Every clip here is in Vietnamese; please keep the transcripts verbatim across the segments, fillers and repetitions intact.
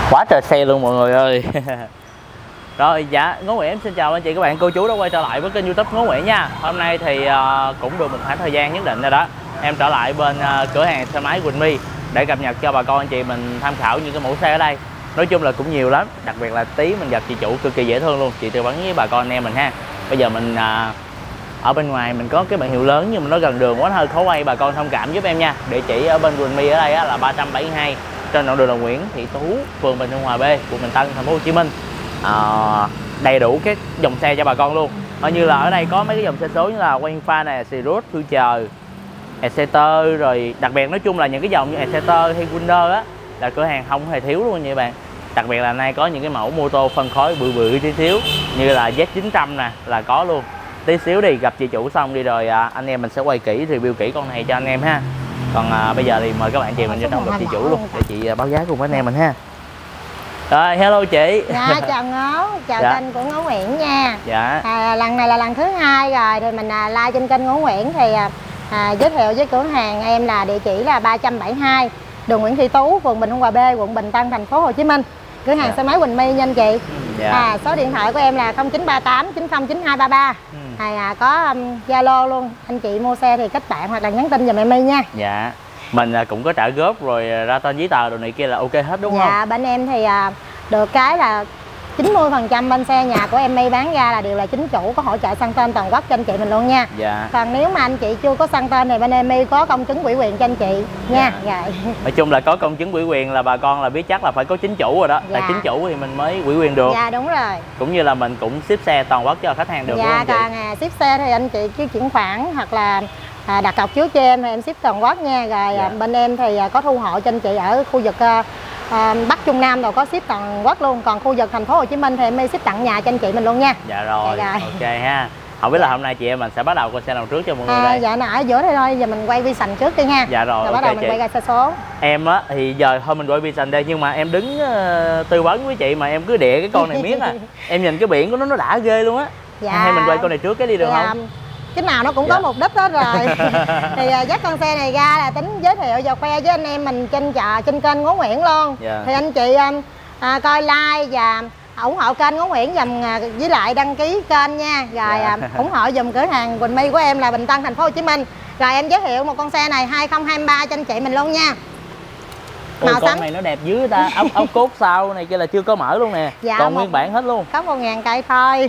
Quá trời xe luôn mọi người ơi. Rồi dạ, Ngố Nguyễn xin chào anh chị các bạn cô chú đã quay trở lại với kênh YouTube Ngố Nguyễn nha. Hôm nay thì uh, cũng được một khoảng thời gian nhất định rồi đó, em trở lại bên uh, cửa hàng xe máy Quỳnh My để cập nhật cho bà con anh chị mình tham khảo những cái mẫu xe ở đây. Nói chung là cũng nhiều lắm, đặc biệt là tí mình gặp chị chủ cực kỳ dễ thương luôn, chị tư vấn với bà con anh em mình ha. Bây giờ mình uh, ở bên ngoài mình có cái bản hiệu lớn nhưng mà nó gần đường quá hơi khó quay, bà con thông cảm giúp em nha. Địa chỉ ở bên Quỳnh My ở đây á, là ba trăm bảy mươi hai trên đoạn đường Đồng Nguyễn Thị Tú, phường Bình Hưng Hòa B, quận Bình Tân, thành phố Hồ Chí Minh. À, đầy đủ các dòng xe cho bà con luôn. Coi như là ở đây có mấy cái dòng xe số như là Quanfa này, Sirius, Future, Exciter, rồi đặc biệt nói chung là những cái dòng như Exciter hay Wonder á là cửa hàng không hề thiếu luôn nha các bạn. Đặc biệt là nay có những cái mẫu mô tô phân khối bự bự tí xíu như là Z chín trăm nè là có luôn. Tí xíu đi gặp chị chủ xong đi rồi à, anh em mình sẽ quay kỹ review kỹ con này cho anh em ha. Còn à, bây giờ thì mời các bạn chị mình vô trong gặp chị chủ luôn để chị báo giá cùng với anh em mình ha. Rồi, hello chị. Dạ, chào Ngố, chào dạ. kênh của Ngố Nguyễn nha. Dạ. À, lần này là lần thứ hai rồi thì mình à, like trên kênh Ngố Nguyễn thì à, giới thiệu với cửa hàng em là địa chỉ là ba trăm bảy mươi hai đường Nguyễn Thị Tú, phường Bình Hưng Hòa B, quận Bình Tân, thành phố Hồ Chí Minh. Cửa hàng dạ. xe máy Quỳnh My nha anh chị. Dạ. À, số điện thoại của em là không chín ba tám chín không chín hai ba ba. Ừ. À, có Zalo um, luôn. Anh chị mua xe thì kết bạn hoặc là nhắn tin giùm em My nha. Dạ. Mình cũng có trả góp rồi ra tên giấy tờ đồ này kia là ok hết đúng dạ, không? Dạ, bên em thì à, được cái là chín mươi phần trăm bên xe nhà của em My bán ra là đều là chính chủ, có hỗ trợ sang tên toàn quốc cho anh chị mình luôn nha. Dạ. Còn nếu mà anh chị chưa có sang tên thì bên em My có công chứng ủy quyền cho anh chị nha. Dạ. Dạ. Nói chung là có công chứng ủy quyền là bà con là biết chắc là phải có chính chủ rồi đó. Dạ. Tại chính chủ thì mình mới ủy quyền được. Dạ đúng rồi. Cũng như là mình cũng ship xe toàn quốc cho khách hàng được. Dạ, còn à, ship xe thì anh chị cứ chuyển khoản hoặc là à, đặt cọc trước cho em thì em ship toàn quốc nha. Rồi dạ. bên em thì à, có thu hộ cho anh chị ở khu vực à, À, Bắc Trung Nam rồi có ship toàn quốc luôn, còn khu vực thành phố Hồ Chí Minh thì em mới ship tặng nhà cho anh chị mình luôn nha. Dạ rồi, dạ, rồi. ok ha. Không biết là hôm nay chị em mình sẽ bắt đầu con xe nào trước cho mọi người à, đây? Dạ, ở giữa đây thôi, giờ mình quay Vision trước đi ha. Dạ rồi, rồi ok bắt đầu chị. mình quay ra xe số. Em á thì giờ thôi mình quay Vision đây, nhưng mà em đứng uh, tư vấn với chị mà em cứ đĩa cái con này miết à. Em nhìn cái biển của nó nó đã ghê luôn á. Dạ. Hay mình quay con này trước cái đi được dạ. không? Cái nào nó cũng dạ. có mục đích hết rồi. Thì uh, dắt con xe này ra là tính giới thiệu và khoe với anh em mình trên chợ, trên kênh Ngố Nguyễn luôn. Dạ. Thì anh chị um, à, coi like và ủng hộ kênh Ngố Nguyễn dùm uh, với lại đăng ký kênh nha. Rồi dạ. uh, ủng hộ dùm cửa hàng Quỳnh My của em là Bình Tân, thành phố Hồ Chí Minh. Rồi em giới thiệu một con xe này hai không hai ba cho anh chị mình luôn nha. Ôi, con này nó đẹp dữ ta, ốc ốc cốt sau này kia là chưa có mở luôn nè. Dạ, còn một, nguyên bản hết luôn. Có một ngàn cây thôi.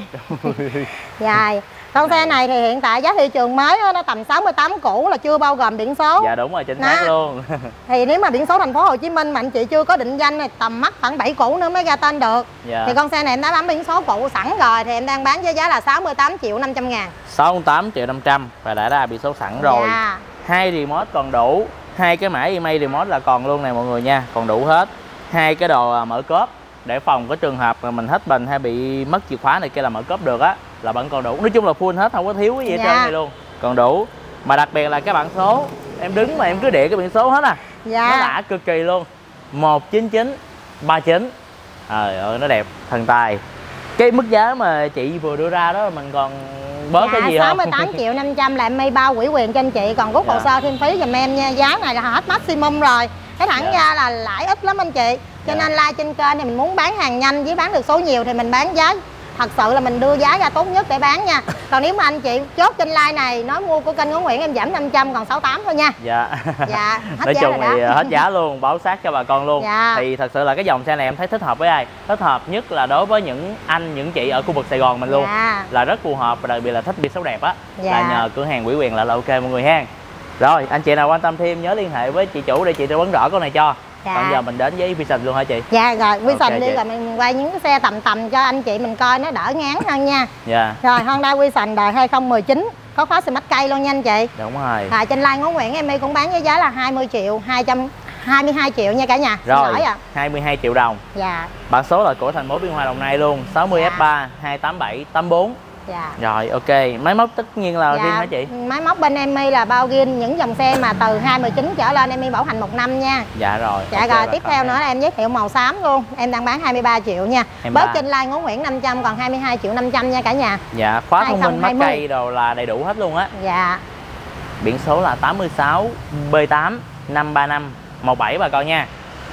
Dài. Con xe này thì hiện tại giá thị trường mới đó, nó tầm sáu mươi tám cũ là chưa bao gồm biển số. Dạ đúng rồi, chính xác luôn. Thì nếu mà biển số thành phố Hồ Chí Minh mà anh chị chưa có định danh thì tầm mắc khoảng bảy cũ nữa mới ra tên được. Dạ. Thì con xe này em đã bấm biển số cũ sẵn rồi thì em đang bán với giá là sáu mươi tám triệu năm trăm ngàn. sáu mươi tám triệu năm trăm và đã ra biển số sẵn rồi. Dạ. Hai remote còn đủ, hai cái mã email remote là còn luôn này mọi người nha, còn đủ hết. Hai cái đồ mở cốp để phòng có trường hợp mà mình hết bình hay bị mất chìa khóa này kia là mở cốp được á, là vẫn còn đủ. Nói chung là full hết, không có thiếu cái gì hết dạ. trơn này luôn, còn đủ. Mà đặc biệt là cái bảng số em đứng mà em cứ đĩa cái biển số hết à. Dạ. Nó đã cực kỳ luôn. Một chín chín ba chín. Trời ơi nó đẹp thần tài. Cái mức giá mà chị vừa đưa ra đó mình còn bớt dạ, cái gì không? sáu mươi tám triệu năm trăm là em may bao ủy quyền cho anh chị, còn rút dạ. hồ sơ thêm phí giùm em nha. Giá này là hết maximum rồi. Cái thẳng dạ. ra là lãi ít lắm anh chị. Cho dạ. nên like trên kênh thì mình muốn bán hàng nhanh với bán được số nhiều thì mình bán giá thật sự là mình đưa giá ra tốt nhất để bán nha. Còn nếu mà anh chị chốt trên like này nói mua của kênh Ngố Nguyễn em giảm năm trăm còn sáu mươi tám thôi nha. Dạ. Dạ. Hết nói giá chung thì đó. hết giá luôn, báo sát cho bà con luôn. Dạ. Thì thật sự là cái dòng xe này em thấy thích hợp với ai? Thích hợp nhất là đối với những anh những chị ở khu vực Sài Gòn mình luôn. Dạ. Là rất phù hợp và đặc biệt là thích biển số đẹp á. Dạ. Là nhờ cửa hàng ủy quyền là, là ok mọi người ha. Rồi anh chị nào quan tâm thêm nhớ liên hệ với chị chủ để chị tư vấn rõ con này cho. Dạ. Còn giờ mình đến với Vision luôn hả chị? Dạ rồi, Vision okay, đi chị. Rồi mình quay những cái xe tầm tầm cho anh chị mình coi nó đỡ ngán hơn nha. Dạ. Rồi Honda Vision đời hai không một chín có khóa xe mách cây luôn nha anh chị. Đúng rồi. À, trên like Ngố Nguyễn em cũng bán với giá là hai mươi triệu hai trăm hai mươi hai triệu nha cả nhà. Rồi à. hai mươi hai triệu đồng. Dạ. Bản số là của thành phố Biên Hòa Đồng Nai luôn, sáu mươi F ba hai tám bảy tám bốn. Dạ. Rồi ok, máy móc tất nhiên là riêng dạ. hả chị? Máy móc bên em là bao riêng những dòng xe mà từ hai mươi chín trở lên em bảo hành một năm nha. Dạ rồi. Dạ okay, rồi tiếp theo nữa là em giới thiệu màu xám luôn. Em đang bán hai mươi ba triệu nha. Bớt trên like Ngố Nguyễn năm trăm còn hai mươi hai triệu năm trăm nha cả nhà. Dạ, khóa thông minh mắt cây đồ là đầy đủ hết luôn á. Dạ. Biển số là tám mươi sáu B tám năm ba năm một bảy bà con nha.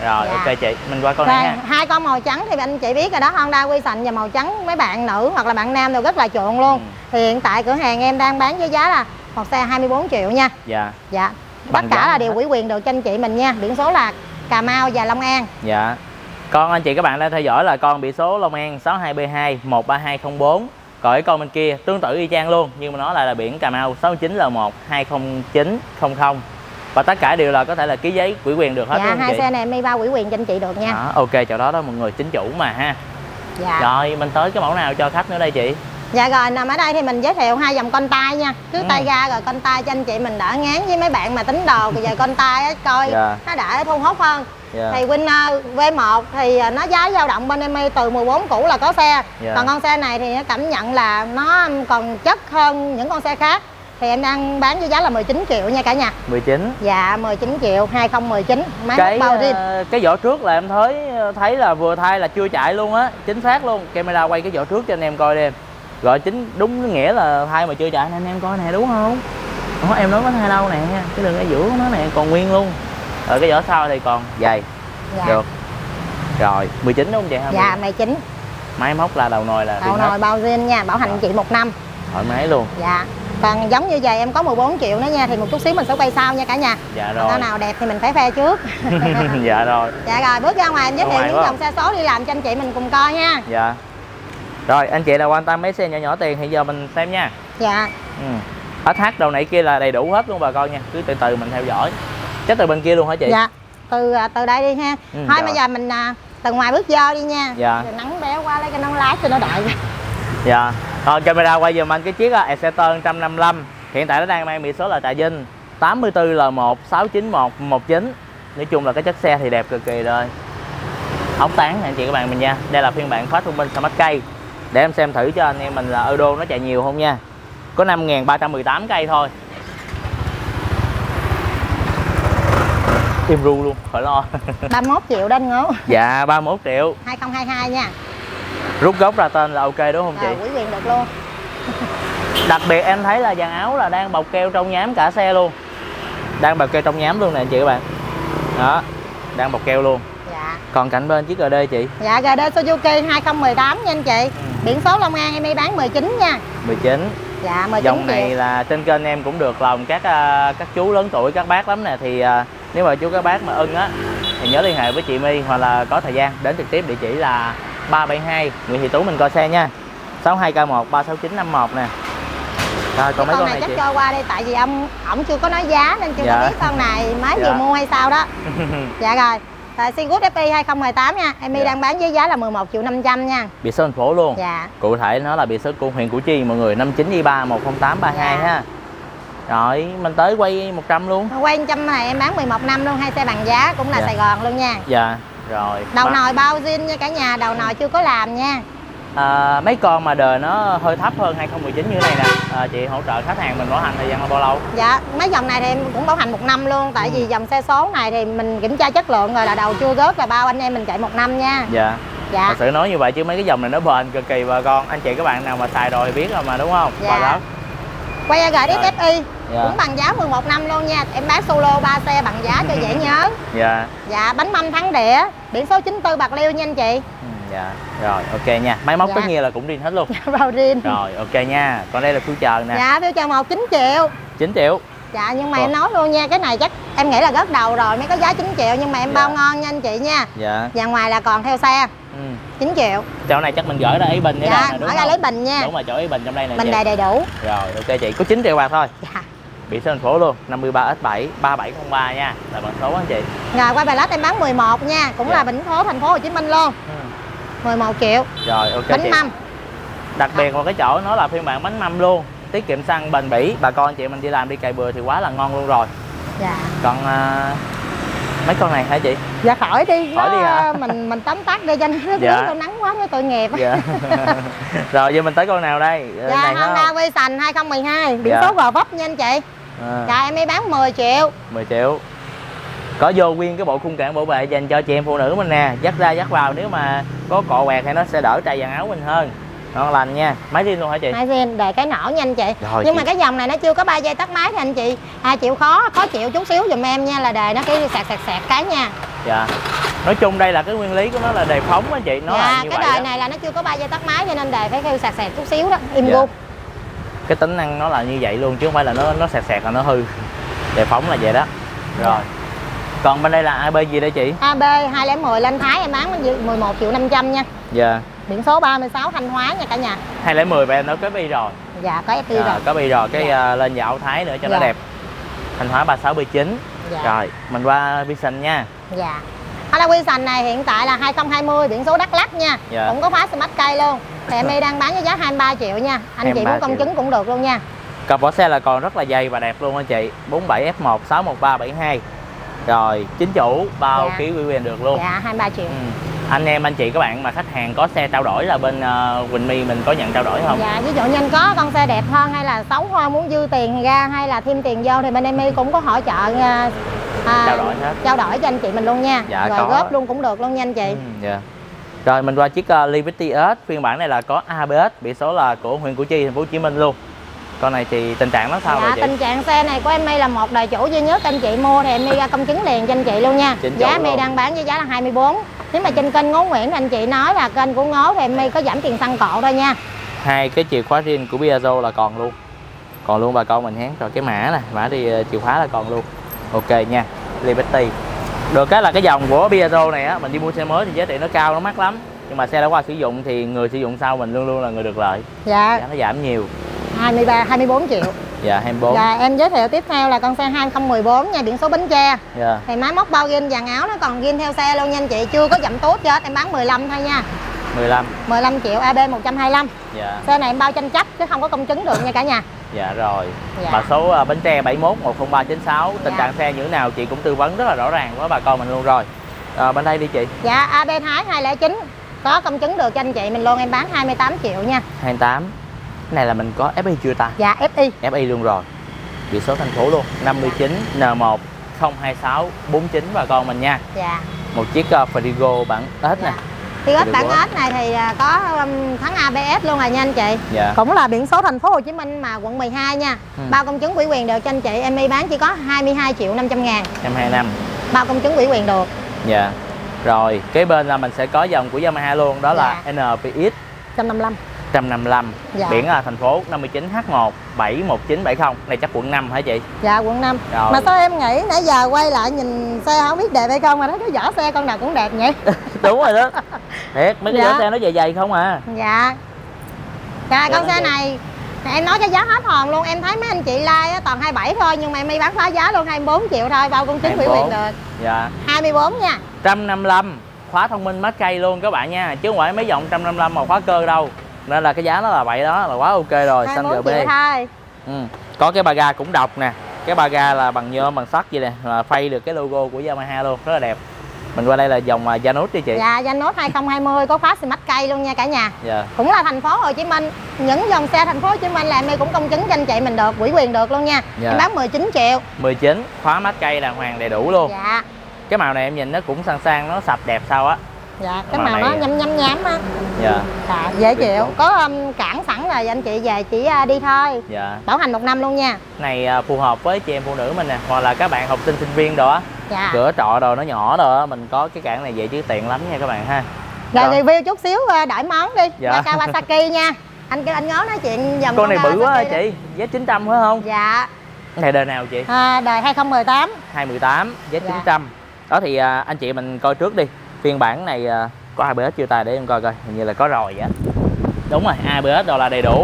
Rồi dạ. ok chị, mình qua con rồi, này ha. hai con màu trắng thì anh chị biết rồi đó, Honda Vision và màu trắng mấy bạn nữ hoặc là bạn nam đều rất là chuộng luôn. ừ. Thì hiện tại cửa hàng em đang bán với giá là một xe hai mươi bốn triệu nha. Dạ. Dạ. Bằng tất cả là hết. đều ủy quyền được cho anh chị mình nha. Biển số là Cà Mau và Long An. Dạ. Con anh chị các bạn đang theo dõi là con biển số Long An sáu hai B hai một ba hai không bốn. Còn cái con bên kia tương tự y chang luôn, nhưng mà nó lại là biển Cà Mau sáu chín L một hai không chín không không. Và tất cả đều là có thể là ký giấy ủy quyền được hết. Dạ, luôn hai chị? xe này em đi bao ủy quyền cho anh chị được nha. Đó, ok chỗ đó đó mọi người, chính chủ mà ha. Dạ. Rồi mình tới cái mẫu nào cho khách nữa đây chị? Dạ rồi, nằm ở đây thì mình giới thiệu hai dòng con tay nha. Cứ ừ. tay ga rồi con tay cho anh chị mình đỡ ngán, với mấy bạn mà tính đồ rồi về con tay á, coi dạ. nó đã thu hút hơn. dạ. Thì Winner V một thì nó giá dao động bên em từ mười bốn cũ là có xe. dạ. Còn con xe này thì nó cảm nhận là nó còn chất hơn những con xe khác. Thì em đang bán với giá là mười chín triệu nha cả nhà. mười chín. Dạ mười chín triệu, hai không một chín, máy cái bao zin. uh, cái vỏ trước là em thấy thấy là vừa thay là chưa chạy luôn á, chính xác luôn. Camera quay cái vỏ trước cho anh em coi đi em. Rồi chính đúng nghĩa là thay mà chưa chạy nên anh em coi nè, đúng không? Ủa, em nói có thay đâu nè, cái đường ở giữa của nó nè còn nguyên luôn. Rồi cái vỏ sau thì còn dày. Dạ. Được. Rồi mười chín đúng không chị ha? Dạ mười chín. Máy móc là đầu nồi là đầu nồi bao zin nha, bảo hành rồi. Chị một năm. Thoải mái luôn. Dạ. Còn giống như vậy em có mười bốn triệu nữa nha, thì một chút xíu mình sẽ quay sau nha cả nhà. Dạ rồi. Con nào đẹp thì mình phải khoe trước. Dạ rồi. Dạ rồi, bước ra ngoài em giới thiệu những dòng xe số đi làm cho anh chị mình cùng coi nha. Dạ. Rồi anh chị nào quan tâm mấy xe nhỏ nhỏ tiền thì giờ mình xem nha. Dạ. Ừ. ét hát đầu này kia là đầy đủ hết luôn bà con nha, cứ từ từ mình theo dõi. Chắc từ bên kia luôn hả chị? Dạ. Từ từ đây đi ha. Ừ, thôi rồi. bây giờ mình từ ngoài bước vô đi nha. Dạ. Rồi nắng bé quá, lấy cái nón lái cho nó đợi. Dạ. Rồi camera quay giùm anh cái chiếc Exciter một năm lăm. Hiện tại nó đang mang biển số là Trà Vinh tám mươi tư L một sáu chín một một chín. Nói chung là cái chất xe thì đẹp cực kỳ rồi. Ốc tán anh chị các bạn mình nha. Đây là phiên bản khóa thông minh Smart cây. Để em xem thử cho anh em mình là Euro nó chạy nhiều không nha. Có năm nghìn ba trăm mười tám cây thôi. Im ru luôn, khỏi lo. ba mươi mốt triệu đó anh Ngố. Dạ ba mươi mốt triệu. hai không hai hai nha. Rút gốc ra tên là ok đúng không chị? Rồi, ủy quyền được luôn. Đặc biệt em thấy là dàn áo là đang bọc keo trong nhám cả xe luôn. Đang bọc keo trong nhám luôn nè anh chị các bạn. Đó, đang bọc keo luôn. Dạ. Còn cạnh bên chiếc giê đê chị? Dạ giê đê Suzuki hai không một tám nha anh chị. Ừ. Biển số Long An em đi bán mười chín nha. mười chín. Dạ mười chín dòng triệu. này là trên kênh em cũng được lòng các uh, các chú lớn tuổi, các bác lắm nè. Thì uh, nếu mà chú các bác mà ưng á thì nhớ liên hệ với chị My, hoặc là có thời gian đến trực tiếp địa chỉ là ba bảy hai Nguyễn Thị Tú mình coi xe nha. sáu hai K một ba sáu chín năm một nè. Rồi còn mấy con, con này, này chắc chị? cho qua đây tại vì ông ổng chưa có nói giá nên chưa dạ. có biết con này mới dạ. vừa mua hay sao đó. Dạ rồi. Rồi Singut ép i hai không một tám nha. Em dạ. đang bán với giá là mười một triệu năm trăm nha. Biển số thành phố luôn. Dạ. Cụ thể nó là biển số của huyện Củ Chi mọi người, năm chín I ba một không tám ba hai dạ. ha. Rồi mình tới quay một trăm luôn. Quay một trăm này em bán mười một năm luôn, hai xe bằng giá cũng là dạ. Sài Gòn luôn nha. Dạ. Rồi. Đầu Mà... nồi bao zin nha cả nhà, đầu nồi chưa có làm nha. À, mấy con mà đời nó hơi thấp hơn hai không một chín như thế này nè, à, chị hỗ trợ khách hàng mình bảo hành thời gian là bao lâu? Dạ mấy dòng này thì em cũng bảo hành một năm luôn, tại ừ. vì dòng xe số này thì mình kiểm tra chất lượng rồi là đầu chưa rớt là bao anh em mình chạy một năm nha. Dạ. Dạ. Thật sự nói như vậy chứ mấy cái dòng này nó bền cực kỳ bà con, anh chị các bạn nào mà xài rồi thì biết rồi mà đúng không? Dạ. Đó. Quay gờ ép i dạ. cũng bằng giá mười một năm luôn nha, em bán solo ba xe bằng giá cho dễ nhớ. Dạ. Dạ bánh mâm thắng đĩa, biển số chín tư Bạc Liêu nha anh chị. Dạ, rồi ok nha. Máy móc dạ. tất nhiên là cũng riêng hết luôn. Bao riêng. Rồi ok nha. Còn đây là future nè. Dạ future một chín triệu. chín triệu. Dạ nhưng mà Ồ. em nói luôn nha, cái này chắc em nghĩ là gớt đầu rồi mới có giá chín triệu, nhưng mà em dạ. bao ngon nha anh chị nha. Dạ. Và ngoài là còn theo xe. Ừ. chín triệu. Chỗ này chắc mình gửi ra Ý Bình để dạ, đâu nè, ở ra lấy bình nha. Đúng rồi, chỗ Ý Bình trong đây nè. Bình đầy đầy đủ. Rồi ok chị, có chín triệu bạc thôi. Dạ. Biển số thành phố luôn, năm mươi ba S bảy ba bảy không ba nha, là bằng số anh chị. Rồi quay bài lát em bán mười một nha, cũng dạ. là biển số thành phố Hồ Chí Minh luôn. Ừ. mười một triệu. Rồi ok bánh chị. mâm. Đặc biệt một cái chỗ nó là phiên bản bánh mâm luôn, tiết kiệm xăng, bền bỉ. Bà con chị mình đi làm đi cày bừa thì quá là ngon luôn rồi. Dạ. Còn uh, mấy con này hả chị? Dạ khỏi đi, khỏi nó, đi hả? mình mình tóm tắt đi cho nó dạ. nắng quá nó tội nghiệp. Dạ. Rồi giờ mình tới con nào đây? Dạ này Honda Vision hai không một hai, biển dạ. số gò vấp nha anh chị. À. Dạ em đi bán mười triệu. mười triệu. Có vô nguyên cái bộ khung cản bảo vệ dành cho chị em phụ nữ mình nè, dắt ra dắt vào, nếu mà có cọ quẹt thì nó sẽ đỡ trầy dàn áo mình hơn. Ngon lành nha. Máy zin luôn hả chị? Máy zin để cái nỏ nha anh chị. Rồi, nhưng chị. mà cái dòng này nó chưa có ba giây tắt máy thì anh chị à, chịu khó khó chịu chút xíu giùm em nha, là đề nó cái sạc sạc sạc cái nha. Dạ. Nói chung đây là cái nguyên lý của nó là đề phóng á chị, nó dạ, là như cái vậy đời đó. này là nó chưa có ba dây tắt máy cho nên đề phải kêu sạc sạc chút xíu đó, im Dạ. gu. Cái tính năng nó là như vậy luôn chứ không phải là nó nó sạc sạc là nó hư. Đề phóng là vậy đó. Rồi. Dạ. Còn bên đây là a bê gì đây chị? a bê hai không một không lên Thái em bán mười một triệu năm trăm nha. Dạ. Biển số ba mươi sáu Thanh Hóa nha cả nhà. hai không một không em nói có bi rồi. Dạ có ép pê Dạ, rồi. có bi rồi, cái Dạ. uh, lên dạo Thái nữa cho Dạ. nó đẹp. Thanh Hóa ba sáu chín. Dạ. Rồi, mình qua Vision nha. Dạ. Honda Vision này hiện tại là hai không hai không, biển số Đắk Lắk nha. Dạ. Cũng có phá smart cây luôn. Thì em đang bán với giá hai mươi ba triệu nha. Anh chị muốn công chứng cũng được luôn nha. Cặp vỏ xe là còn rất là dày và đẹp luôn anh chị. bốn bảy F một sáu một ba bảy hai. Rồi, chính chủ bao Dạ. ký ủy quyền được luôn. Dạ hai mươi ba triệu. Ừ. Anh em anh chị các bạn mà khách hàng có xe trao đổi là bên uh, Quỳnh My mình có nhận trao đổi không? Dạ ví dụ như anh có con xe đẹp hơn hay là xấu hơn, muốn dư tiền ra hay là thêm tiền vô thì bên em cũng có hỗ trợ à, Trao đổi hết. trao đổi cho anh chị mình luôn nha. Dạ, rồi có. góp luôn cũng được luôn nha anh chị. Ừ, dạ. Rồi mình qua chiếc uh, Liberty S, phiên bản này là có a bê ét, biển số là của huyện Củ Chi, thành phố Hồ Chí Minh luôn. Con này thì tình trạng nó sao Dạ, vậy chị? tình trạng xe này của em My là một đời chủ duy nhất, anh chị mua thì em My ra công chứng liền cho anh chị luôn nha. Chính chủ Giá My luôn. đang bán với giá là hai mươi bốn. Nếu mà trên kênh Ngố Nguyễn thì anh chị nói là kênh của Ngố thì em My có giảm tiền xăng cộ thôi nha. Hai cái chìa khóa riêng của Piaggio là còn luôn. Còn luôn bà con mình hén. Rồi cái mã này, mã đi chìa khóa là còn luôn. Ok nha. Liberty. Được cái là cái dòng của Piaggio này á, mình đi mua xe mới thì giá trị nó cao, nó mắc lắm. Nhưng mà xe đã qua sử dụng thì người sử dụng sau mình luôn luôn là người được lợi. Dạ. Giá nó giảm nhiều. hai mươi ba, hai mươi bốn triệu. Dạ hai mươi bốn. Dạ em giới thiệu tiếp theo là con xe hai không một bốn nha, biển số Bến Tre. Dạ. Thì máy móc bao ghim vàng áo nó còn ghim theo xe luôn nha anh chị, chưa có dặm tốt chết, em bán mười lăm thôi nha. mười lăm. mười lăm triệu a bê một trăm hai mươi lăm. Dạ. Xe này em bao tranh chấp chứ không có công chứng được nha cả nhà. Dạ rồi. Dạ. Mã số uh, Bến Tre bảy mốt một không ba chín sáu. Tình Dạ. trạng xe như thế nào chị cũng tư vấn rất là rõ ràng với bà con mình luôn rồi. À, bên đây đi chị. Dạ a bê Thái hai không chín có công chứng được cho anh chị mình luôn, em bán hai mươi tám triệu nha. hai mươi tám. Cái này là mình có ép i chưa ta? Dạ ép i. ép i luôn rồi. Biển số thành phố luôn. năm chín N một không hai sáu bốn chín bà con mình nha. Dạ. Một chiếc uh, Frigo bản S nè. Dạ. Thì ếch bản Frigo. S này thì à, có um, thắng a bê ét luôn rồi nha anh chị. Dạ. Cũng là biển số thành phố Hồ Chí Minh mà quận mười hai nha. Ừ. Bao công chứng ủy quyền được cho anh chị, em y bán chỉ có hai mươi hai triệu năm trăm ngàn. Năm hai năm. Bao công chứng ủy quyền được. Dạ. Rồi, kế bên là mình sẽ có dòng của Yamaha luôn, đó là Dạ. en pê ích một trăm năm mươi lăm. một trăm năm mươi lăm. Dạ. Biển là thành phố năm chín H một bảy một chín bảy không. Này chắc quận năm hả chị? Dạ quận năm. Rồi. Mà sao em nghĩ nãy giờ quay lại nhìn xe không biết đẹp hay không mà thấy cái vỏ xe con nào cũng đẹp nhỉ? Đúng rồi đó. Thiệt, mấy cái Dạ. vỏ xe nó dày dày không à. Dạ. Dạ con Dạ, xe dạ. này em nói cái giá hết hòn luôn, em thấy mấy anh chị like á, toàn hai mươi bảy thôi nhưng mà em y bán phá giá luôn hai mươi bốn triệu thôi, bao công chứng ủy quyền được. Dạ. hai mươi bốn nha. một trăm năm mươi lăm. Khóa thông minh mát cây luôn các bạn nha, chứ không phải mấy dòng một trăm năm mươi lăm mà khóa cơ đâu. Nên là cái giá nó là vậy đó, là quá ok rồi. hai Xanh mươi bốn giê bê. triệu thôi. Ừ. Có cái ba ga cũng độc nè. Cái ba ga là bằng nhôm bằng sắt vậy nè, là phay được cái logo của Yamaha luôn, rất là đẹp. Mình qua đây là dòng uh, Janus đi chị. Dạ Janus hai không hai không có khóa smart cây luôn nha cả nhà. Dạ. Cũng là thành phố Hồ Chí Minh, những dòng xe thành phố Hồ Chí Minh là em y cũng công chứng cho anh chị mình được, ủy quyền được luôn nha. Dạ. Em bán mười chín triệu. mười chín, khóa mát cây đàng hoàng đầy đủ luôn. Dạ. Cái màu này em nhìn nó cũng sang sang, nó sạch đẹp sao á. Dạ cái Màu màu này- nó nhăm nhăm nhám á. Dạ. Dạ dễ Tuyệt chịu, vời. có um, cản sẵn rồi anh chị về chỉ uh, đi thôi. Dạ. Bảo hành một năm luôn nha. Này uh, phù hợp với chị em phụ nữ mình nè, hoặc là các bạn học sinh sinh viên đồ á. Dạ. Cửa trọ đồ nó nhỏ đồ á, mình có cái cản này vậy chứ tiện lắm nha các bạn ha. Rồi Rồi. review chút xíu uh, đổi món đi. Dạ. Qua Kawasaki nha. Anh kêu anh ngó nói chuyện dòng Con này bự quá Kawasaki hả đi. chị, giá chín trăm phải không? Dạ. Cái này đời nào chị? À, đời hai không một tám. hai một tám, giá Dạ. chín trăm. Đó thì à, anh chị mình coi trước đi. Phiên bản này à, có a bê ét chưa ta, để em coi coi, hình như là có rồi vậy á. Đúng rồi, a bê ét rồi là đầy đủ.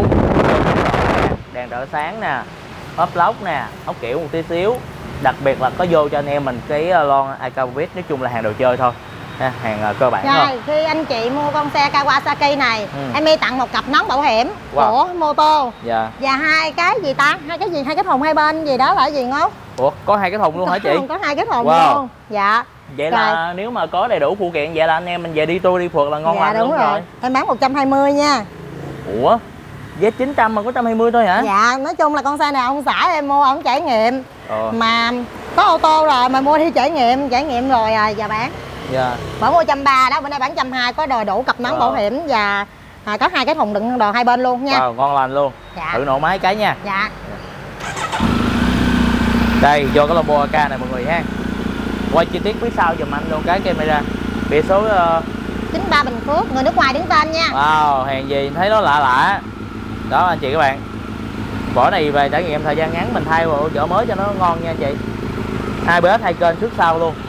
Đèn trợ sáng nè, ốp lốc nè, ốc kiểu một tí xíu. Đặc biệt là có vô cho anh em mình cái uh, lon Akavit, nói chung là hàng đồ chơi thôi. Ha, hàng uh, cơ bản thôi. Rồi khi anh chị mua con xe Kawasaki này, Ừ. em y tặng một cặp nón bảo hiểm Wow. của mô tô Dạ. và hai cái gì ta, hai cái gì, hai cái thùng hai bên gì đó là cái gì Ngốt? Ủa, có hai cái thùng luôn hả chị? Có hai cái thùng Wow. luôn. Dạ. Vậy là nếu mà có đầy đủ phụ kiện vậy là anh em mình về đi tour đi phượt là ngon Dạ lành đúng luôn rồi. rồi. Em bán một trăm hai mươi nha. Ủa, giá chín trăm mà có một trăm hai mươi thôi hả? Dạ, nói chung là con xe này ông xã em mua ông trải nghiệm. Ờ. Mà có ô tô rồi mà mua đi trải nghiệm, trải nghiệm rồi à, giờ bán. Dạ. Bỏ mua một trăm ba mươi đó, bữa nay bán một trăm hai mươi, có đầy đủ cặp nón Wow. bảo hiểm và à, có hai cái thùng đựng đồ hai bên luôn nha. Wow, ngon lành luôn. Dạ. Thử nổ máy cái nha. Dạ. Đây, vô cái logo a ca này mọi người ha. Quay chi tiết phía sau giùm anh luôn cái camera. Biển số uh... chín ba Bình Phước, người nước ngoài đứng tên nha. Wow, hèn gì thấy nó lạ lạ. Đó anh chị các bạn. Vỏ này về trải nghiệm thời gian ngắn mình thay bộ vỏ mới cho nó ngon nha anh chị. Hai bê ét hai kênh trước sau luôn.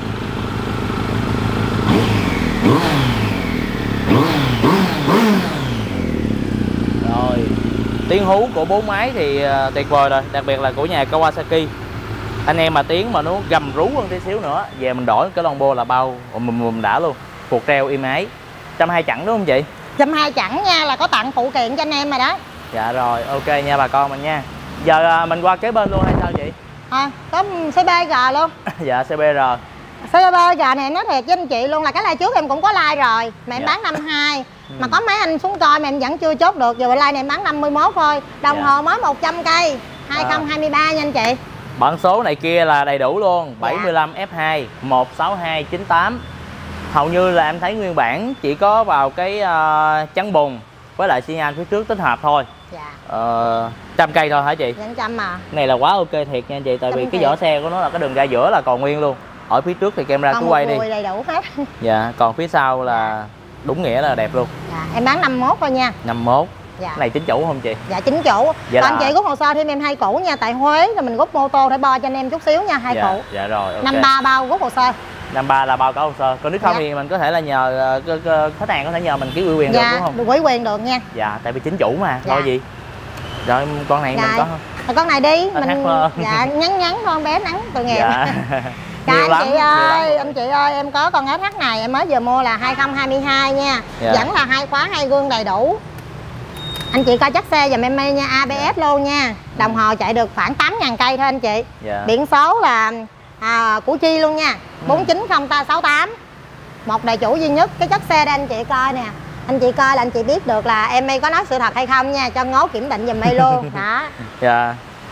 Rồi, tiếng hú của bốn máy thì uh, tuyệt vời rồi, đặc biệt là của nhà Kawasaki. Anh em mà tiếng mà nó gầm rú hơn tí xíu nữa, về mình đổi cái lon bô là bao mùm mùm đã luôn. Cuộc treo im ái. Trăm hai chẵn đúng không chị? Trăm hai chẵn nha, là có tặng phụ kiện cho anh em rồi đó. Dạ rồi, ok nha bà con mình nha. Giờ uh, mình qua kế bên luôn hay sao chị? À, có xê bê rờ luôn. Dạ xê bê rờ. xê bê rờ này em nói thiệt với anh chị luôn là cái like trước em cũng có like rồi mà em dạ. bán năm hai. Ừ. Mà có mấy anh xuống coi mà em vẫn chưa chốt được. Giờ like này em bán năm mươi mốt thôi. Đồng dạ. hồ mới một trăm cây hai không hai ba nha anh chị. Bản số này kia là đầy đủ luôn. Dạ. bảy mươi lăm F hai một sáu hai chín tám. Hầu như là em thấy nguyên bản chỉ có vào cái uh, chắn bùn với lại xi nhan phía trước tích hợp thôi. Dạ. Ờ, trăm cây thôi hả chị? Dạ, trăm mà. Này là quá ok thiệt nha anh chị, tại trăm vì cái vỏ xe của nó là cái đường ra giữa là còn nguyên luôn. Ở phía trước thì camera cứ quay đi. Đầy đủ hết. Dạ, còn phía sau là đúng nghĩa là đẹp luôn. Dạ, em bán năm mốt thôi nha. năm mốt. Dạ. Cái này chính chủ không chị? Dạ chính chủ. Dạ còn là... anh chị rút hồ sơ thêm em hai củ nha, tại Huế là mình rút mô tô để bo cho anh em chút xíu nha, hai dạ, củ. Dạ rồi, ok. năm ba bao rút hồ sơ. năm ba là bao có hồ sơ. Còn nếu không dạ. thì mình có thể là nhờ khách hàng có thể nhờ mình ký ủy quyền dạ, được đúng không? Được ủy quyền được nha. Dạ, tại vì chính chủ mà, dạ. Thôi gì. Rồi con này dạ. mình có không? Rồi, con này đi, anh mình dạ nhắn nhắn con bé nắng tội nghiệp. Dạ. Cả anh chị ơi, anh chị ơi, em có con ét hát này em mới vừa mua là hai không hai hai nha. Dạ. Vẫn là hai khóa hai gương đầy đủ. Anh chị coi chắc xe giùm em nha, a bê ét dạ. luôn nha. Đồng hồ chạy được khoảng tám ngàn cây thôi anh chị. Dạ. Biển số là à, Củ Chi luôn nha. bốn chín không sáu tám. Một đại chủ duy nhất. Cái chất xe đây anh chị coi nè. Anh chị coi là anh chị biết được là em có nói sự thật hay không nha, cho Ngố kiểm định giùm em luôn. Đó. Dạ.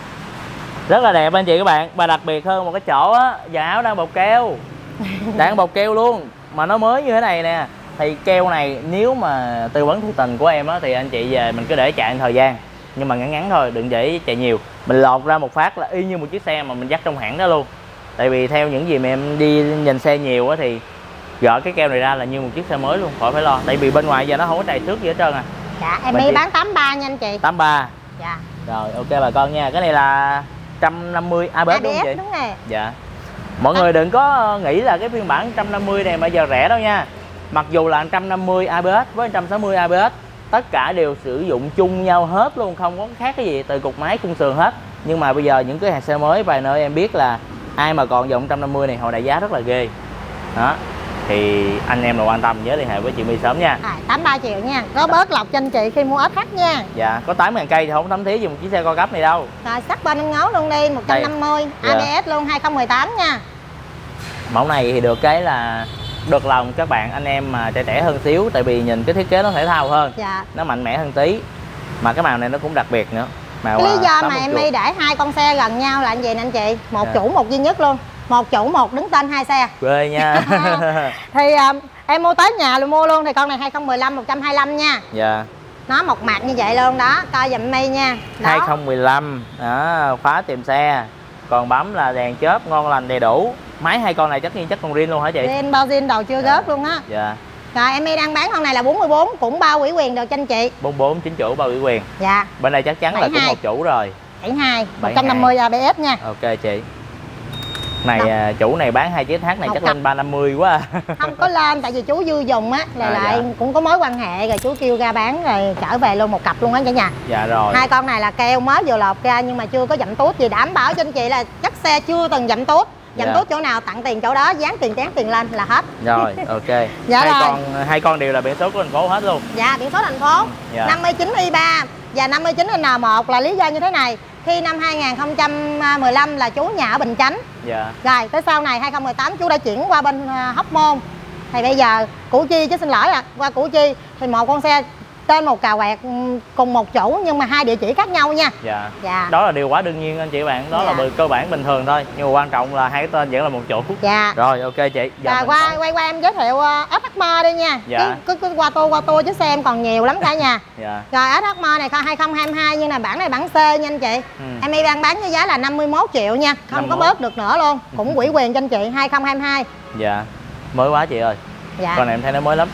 Rất là đẹp anh chị các bạn. Và đặc biệt hơn một cái chỗ á, giờ áo đang bọc keo. Đang bọc keo luôn. Mà nó mới như thế này nè. Thì keo này nếu mà tư vấn thiệt tình của em á thì anh chị về mình cứ để chạy thời gian, nhưng mà ngắn ngắn thôi, đừng để chạy nhiều. Mình lột ra một phát là y như một chiếc xe mà mình dắt trong hãng đó luôn. Tại vì theo những gì mà em đi nhìn xe nhiều á thì gỡ cái keo này ra là như một chiếc xe mới luôn, khỏi phải lo. Tại vì bên ngoài giờ nó không có trầy xước gì hết trơn à. Dạ, em đi bán tám ba nha anh chị. tám ba. Dạ. Rồi, ok bà con nha. Cái này là một trăm năm mươi a bê ét đúng không chị? Đúng rồi. Dạ. Mọi à. người đừng có nghĩ là cái phiên bản một trăm năm mươi này mà giờ rẻ đâu nha. Mặc dù là một trăm năm mươi a bê ét với một trăm sáu mươi a bê ét tất cả đều sử dụng chung nhau hết luôn, không có khác cái gì từ cục máy khung sườn hết. Nhưng mà bây giờ những cái hàng xe mới vài nơi em biết là ai mà còn dòng một trăm năm mươi này hồi đại giá rất là ghê. Đó. Thì anh em nào quan tâm nhớ liên hệ với chị My sớm nha. À, tám mươi ba triệu nha. Có bớt lọc cho anh chị khi mua ét hát nha. Dạ, có tám ngàn cây thì không thấm thía gì một chiếc xe co cấp này đâu. Rồi sắc bên em ngấu luôn đi, một trăm năm mươi. Dạ. a bê ét luôn hai không một tám nha. Mẫu này thì được cái là được lòng các bạn anh em mà trẻ trẻ hơn xíu, tại vì nhìn cái thiết kế nó thể thao hơn. Dạ. Nó mạnh mẽ hơn tí. Mà cái màu này nó cũng đặc biệt nữa. Màu cái lý do mà em đi để hai con xe gần nhau là anh gì nè anh chị, một dạ. chủ một duy nhất luôn. Một chủ một đứng tên hai xe. Ghê nha. Thì um, em mua tới nhà luôn mua luôn. Thì con này hai không một lăm một trăm hai mươi lăm nha. Dạ. Nó một mặt như vậy luôn đó. Coi giùm My nha đó. hai không một lăm đó, khóa tìm xe. Còn bấm là đèn chớp ngon lành đầy đủ. Máy hai con này chắc nhiên chắc còn riêng luôn hả chị? Riêng bao zin đầu chưa dạ. Gớt luôn á. Dạ. Rồi em đang bán con này là bốn mươi bốn, cũng bao ủy quyền được cho anh chị. bốn mươi bốn chính chủ bao ủy quyền. Dạ. Bên đây chắc chắn bảy mươi hai. Là cũng một chủ rồi. bảy mươi hai, một trăm năm mươi a bê ét nha. Ok chị. Này à, chủ này bán hai chiếc hát này một chắc cặp. Lên ba trăm năm mươi quá. Không có lên tại vì chú dư dùng á, lại à, lại dạ. cũng có mối quan hệ rồi chú kêu ra bán rồi trở về luôn một cặp luôn á cả nhà. Dạ rồi. Hai con này là keo mới vừa lột ra nhưng mà chưa có dặm tuốt gì, đảm bảo cho anh chị là chắc xe chưa từng dặm tuốt. Dặm dạ. tuốt chỗ nào tặng tiền chỗ đó, dán tiền tráng tiền lên là hết. Rồi, ok. Dạ hai rồi. con hai con đều là biển số của thành phố hết luôn. Dạ, biển số thành phố. Dạ. năm mươi chín i ba và năm mươi chín N một là lý do như thế này. Khi năm hai không một lăm là chú nhà ở Bình Chánh. Dạ. Rồi, tới sau này hai không một tám chú đã chuyển qua bên Hóc Môn. Thì bây giờ Củ Chi chứ xin lỗi ạ, à, qua Củ Chi thì một con xe tên một cà quẹt cùng một chủ nhưng mà hai địa chỉ khác nhau nha. Dạ. Dạ. Đó là điều quá đương nhiên anh chị bạn, đó dạ. là cơ bản bình thường thôi, nhưng mà quan trọng là hai cái tên vẫn là một chủ. Dạ. Rồi ok chị. Giờ dạ, qua có... quay qua em giới thiệu uh, ét hát em đi nha. Dạ. Cứ, cứ, cứ qua tô qua tô chứ xe em còn nhiều lắm cả nhà. Dạ. Rồi ét hát em này hai không hai hai nhưng là bản này bản C nha anh chị. Ừ. Em đi đang bán với giá là năm mươi mốt triệu nha, không năm mươi mốt. Có bớt được nữa luôn, cũng ủy quyền cho anh chị hai không hai hai. Dạ. Mới quá chị ơi. Dạ. Con này em thấy nó mới lắm.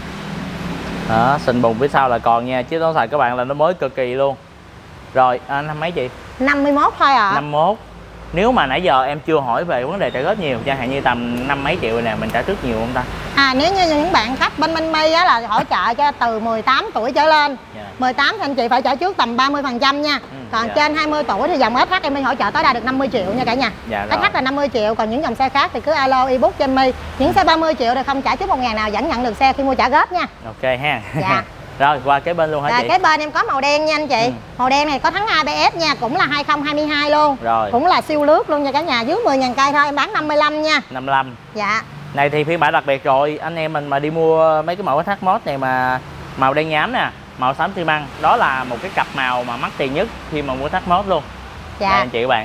Đó, sình bùn phía sau là còn nha, chứ nói thật các bạn là nó mới cực kỳ luôn. Rồi, à, năm mấy chị? năm mươi mốt thôi ạ. À. năm mươi mốt. Nếu mà nãy giờ em chưa hỏi về vấn đề trả góp nhiều, chẳng hạn như tầm năm mấy triệu nè, mình trả trước nhiều không ta? À, nếu như những bạn khách bên Minh My á là hỗ trợ cho từ mười tám tuổi trở lên. Yeah. mười tám thì anh chị phải trả trước tầm ba mươi phần trăm nha. Ừ, còn yeah. trên hai mươi tuổi thì dòng ét hát em My hỗ trợ tối đa được năm mươi triệu nha cả nhà. Dạ, ét hát là năm mươi triệu, còn những dòng xe khác thì cứ alo ebook cho em My. Những xe ba mươi triệu thì không trả trước một ngàn nào, vẫn nhận được xe khi mua trả góp nha. Ok ha. Dạ. Rồi qua kế bên luôn hả dạ, chị? Kế bên em có màu đen nha anh chị. Ừ. Màu đen này có thắng a bê ét nha, cũng là hai không hai hai luôn. Rồi. Cũng là siêu lướt luôn nha cả nhà, dưới mười ngàn cây thôi, em bán năm mươi lăm nha. năm mươi lăm. Dạ. Này thì phiên bản đặc biệt rồi, anh em mình mà đi mua mấy cái mẫu ét hát Mod này mà màu đen nhám nè, màu xám xi măng, đó là một cái cặp màu mà mắc tiền nhất khi mà mua ét hát Mod luôn. Dạ. Đây anh chị các bạn.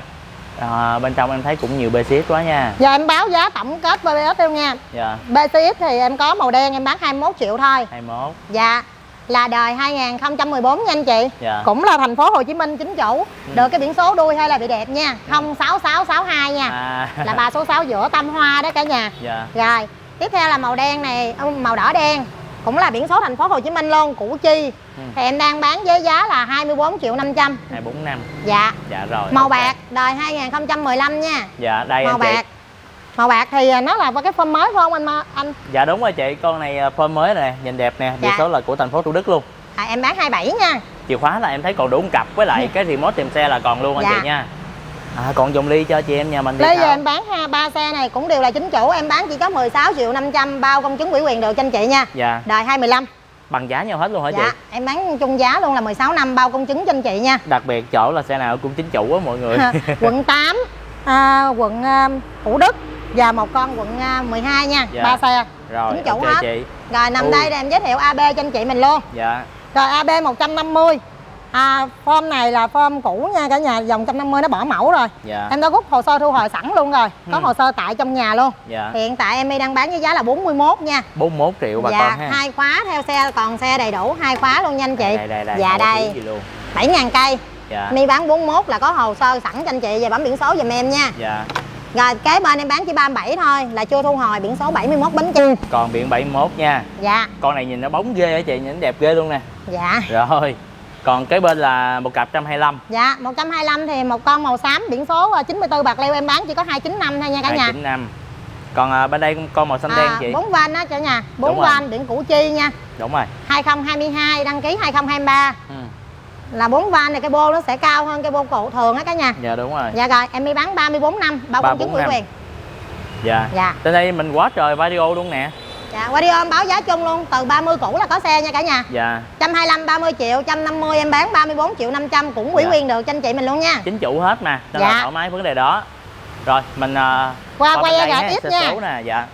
À, bên trong em thấy cũng nhiều bê xê ích quá nha. Giờ em báo giá tổng kết bê ét luôn nha. Dạ. bê xê ích thì em có màu đen em bán hai mươi mốt triệu thôi. hai mươi mốt. Dạ. Là đời hai không một bốn nha anh chị. Dạ. Cũng là thành phố Hồ Chí Minh chính chủ. Ừ. Được cái biển số đuôi hay là bị đẹp nha. không sáu sáu sáu hai nha. À. Là ba số sáu giữa Tam Hoa đó cả nhà. Dạ. Rồi, tiếp theo là màu đen này, màu đỏ đen. Cũng là biển số thành phố Hồ Chí Minh luôn, Củ Chi. Ừ. Thì em đang bán với giá là hai mươi bốn triệu năm trăm. hai mươi bốn năm. Dạ. Dạ rồi. Màu okay. Bạc đời hai không một lăm nha. Dạ, đây màu anh bạc. Chị. Màu bạc thì nó là cái form mới phải không anh anh? Dạ đúng rồi chị, con này form mới nè, nhìn đẹp nè, biển dạ. số là của thành phố Thủ Đức luôn. À, em bán hai mươi bảy nha. Chìa khóa là em thấy còn đủ một cặp, với lại ừ. cái remote tìm xe là còn luôn anh dạ. chị nha. À, còn dòng ly cho chị em nhà mình đi. Bây giờ em bán ha, ba xe này cũng đều là chính chủ, em bán chỉ có mười sáu triệu năm trăm, bao công chứng ủy quyền được cho anh chị nha. Dạ. Đời hai mươi lăm. Bằng giá nhau hết luôn hả dạ. chị? Em bán chung giá luôn là mười sáu năm, bao công chứng cho anh chị nha. Đặc biệt chỗ là xe nào cũng chính chủ á mọi người. Quận tám, à, quận uh, Thủ Đức và một con quận uh, mười hai nha. Dạ. Ba xe. Rồi, chính chủ okay, hết. Chị. Rồi nằm Ui. đây để em giới thiệu a bê cho anh chị mình luôn. Dạ. Rồi a bê một trăm năm mươi. À, form này là form cũ nha cả nhà, dòng một trăm năm mươi nó bỏ mẫu rồi. Dạ. Em đã rút hồ sơ thu hồi sẵn luôn rồi, có ừ. hồ sơ tại trong nhà luôn. Dạ. Hiện tại em đang bán với giá là bốn mươi mốt nha. bốn mươi mốt triệu bà dạ, con ha. Hai khóa theo xe, còn xe đầy đủ, hai khóa luôn nha anh chị. Đây, đây, đây. Dạ đây. bảy ngàn cây. Dạ. Mi bán bốn mươi mốt là có hồ sơ sẵn cho anh chị, về bấm biển số giùm em nha. Dạ. Rồi kế bên em bán chỉ ba mươi bảy thôi, là chưa thu hồi, biển số bảy mươi mốt Bến Tre. Còn biển bảy mươi mốt nha. Dạ. Con này nhìn nó bóng ghê hả chị, nhìn nó đẹp ghê luôn nè. Dạ. Rồi. Còn cái bên là một cặp một trăm hai mươi lăm. Dạ, một trăm hai mươi lăm thì một con màu xám biển số chín mươi tư bạc liêu em bán chỉ có hai chín năm thôi nha cả nhà. hai chín năm. Còn à, bên đây con màu xanh à, đen chị. bốn van đó cả nhà, bốn van biển Củ Chi nha. Đúng rồi. hai không hai hai, đăng ký hai không hai ba. Ừ. Là bốn van này cái bô nó sẽ cao hơn cái bô cụ thường á cả nhà. Dạ đúng rồi. Dạ rồi, em đi bán ba mươi bốn năm, bao công chứng ủy quyền. Dạ. Dạ. Tới đây mình quá trời video luôn nè. Dạ, qua đi em báo giá chung luôn, từ ba mươi cũ là có xe nha cả nhà. Dạ. một trăm hai mươi lăm ba mươi triệu, một trăm năm mươi em bán ba mươi bốn triệu năm trăm, cũng ủy dạ. quyền được cho anh chị mình luôn nha. Chính chủ hết mà, nên dạ. là thoải mái vấn đề đó. Rồi, mình uh, qua quay gà tiếp nha. Nè, dạ.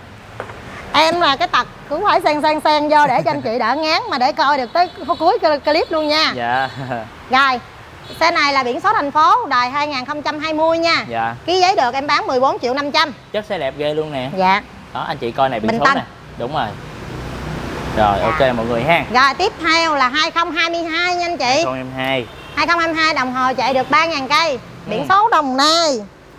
Em là cái tật cũng phải xen xen xen vô để cho anh chị đỡ ngán mà để coi được tới cuối clip luôn nha. Dạ. Rồi. Xe này là biển số thành phố, đời hai không hai không nha. Dạ. Ký giấy được em bán mười bốn triệu năm trăm. Chất xe đẹp ghê luôn nè. Dạ. Đó anh chị coi này biển Bình số Tân. nè. Đúng rồi. Rồi dạ. ok mọi người ha. Rồi tiếp theo là hai không hai hai nha anh chị. hai không hai hai. hai không hai hai đồng hồ chạy được ba ngàn cây. Biển ừ. số Đồng Nai.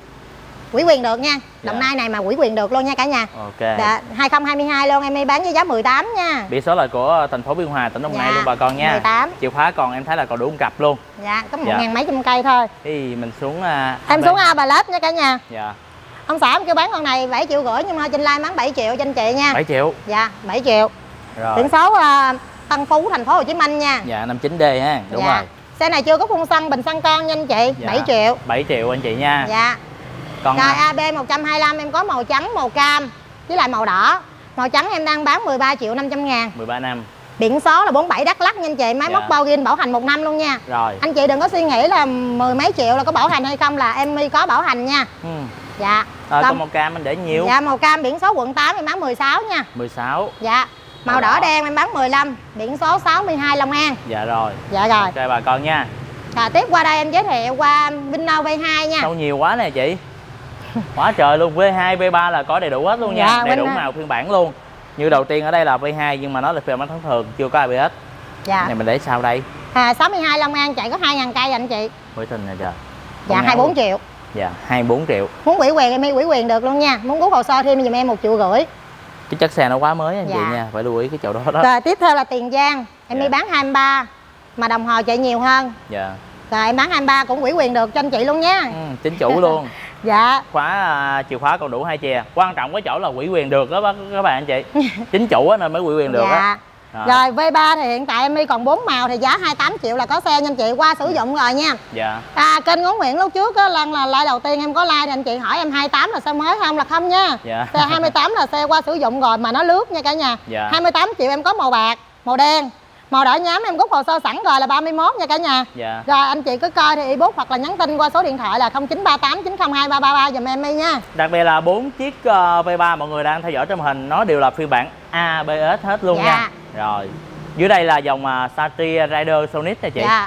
Ủy quyền được nha. Đồng dạ. Nai này mà ủy quyền được luôn nha cả nhà. Ok. Dạ, hai không hai hai luôn, em đi bán với giá mười tám nha. Biển số là của thành phố Biên Hòa, tỉnh Đồng dạ. Nai luôn bà con nha. mười tám. Chìa khóa còn em thấy là còn đủ một cặp luôn. Dạ, có một dạ. ngàn mấy trăm cây thôi. Thì mình xuống uh, em xuống A Bà Lết nha cả nhà. Dạ. Ông xã em kêu bán con này bảy triệu rưỡi nhưng mà trên live bán bảy triệu cho anh chị nha. bảy triệu. Dạ, bảy triệu. Rồi. Biển số uh, Tân Phú, thành phố Hồ Chí Minh nha. Dạ, năm chín D ha. Đúng dạ. rồi. Xe này chưa có phun xăng, bình xăng con nha anh chị. Dạ. bảy triệu. bảy triệu anh chị nha. Dạ. Còn rồi a bê một trăm hai mươi lăm em có màu trắng, màu cam với lại màu đỏ. Màu trắng em đang bán mười ba triệu năm trăm ngàn. mười ba năm. Biển số là bốn mươi bảy Đắk Lắk nha anh chị. Máy dạ. móc bao ghin bảo hành một năm luôn nha. Rồi. Anh chị đừng có suy nghĩ là mười mấy triệu là có bảo hành hay không, là em My có bảo hành nha. Ừ. Dạ. Rồi còn màu cam anh để nhiều. Dạ, màu cam biển số quận tám em bán mười sáu nha. mười sáu. Dạ. Màu đỏ, đỏ đen em bán mười lăm, biển số sáu mươi hai Long An. Dạ rồi. Dạ rồi. Ok bà con nha. Rồi tiếp qua đây em giới thiệu qua Vino V hai nha. Đâu nhiều quá nè chị. Quá trời luôn, V hai, V ba là có đầy đủ hết luôn nha. Dạ, đầy đủ màu phiên bản luôn. Như đầu tiên ở đây là V hai nhưng mà nó là phiên bản thông thường, chưa có a bê ét. Dạ. Này mình để sau đây. À, sáu mươi hai Long An chạy có hai ngàn cây anh chị. Mới tin nè trời. Dạ, hai mươi bốn triệu. Dạ, hai mươi bốn triệu. Muốn ủy quyền em đi ủy quyền được luôn nha. Muốn rút hồ sơ thêm giùm em một triệu rưỡi. Cái chất xe nó quá mới anh dạ. chị nha, phải lưu ý cái chỗ đó đó. Rồi tiếp theo là Tiền Giang, em dạ. đi bán hai mươi ba mà đồng hồ chạy nhiều hơn. Dạ. Rồi em bán hai mươi ba cũng ủy quyền được cho anh chị luôn nha. Ừ, chính chủ luôn. Dạ. Khóa à, chìa khóa còn đủ hai chìa. Quan trọng cái chỗ là ủy quyền được đó các bạn anh chị. Chính chủ á nên mới ủy quyền được dạ. á. Rồi. rồi vê ba thì hiện tại em đi còn bốn màu thì giá hai mươi tám triệu là có xe nha anh chị, qua sử dụng rồi nha. Dạ. À, kênh Ngố Nguyễn lúc trước á, lần là like đầu tiên em có like thì anh chị hỏi em hai mươi tám là xe mới không, là không nha. Dạ. Xe hai mươi tám là xe qua sử dụng rồi mà nó lướt nha cả nhà. Dạ. hai mươi tám triệu em có màu bạc, màu đen, màu đỏ nhám em rút hồ sơ sẵn rồi là ba mươi mốt nha cả nhà. Dạ. Rồi anh chị cứ coi thì inbox hoặc là nhắn tin qua số điện thoại là không chín ba tám chín không hai ba ba ba giùm em đi nha. Đặc biệt là bốn chiếc uh, vê ba mọi người đang theo dõi trong hình nó đều là phiên bản a bê ét hết luôn. dạ. nha. Rồi. Dưới đây là dòng uh, Satria Rider Sonic nha chị. Dạ.